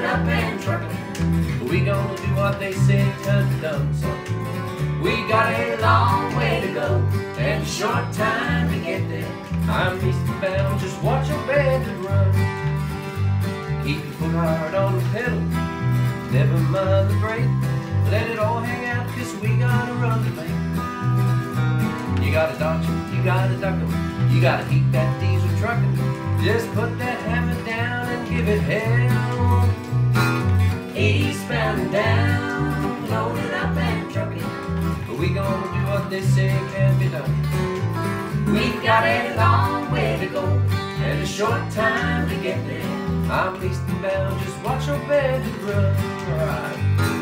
up and trucking. We gonna do what they say done, son. We got a long way to go and a short time to get there. I'm eastbound, just watch your bandit run. Keep your foot hard on the pedal, never mind the brake. Let it all hang out, 'cause we got a run to make. You gotta dodge 'em, you gotta duck 'em, you gotta keep that diesel trucking. Just put that hammer down and give it hell. Eastbound and down, loaded up and trucking. We gonna do what they say can be done. We've got a long way to go and a short time to get there. I'm east and bound, just watch your bandit run. All right.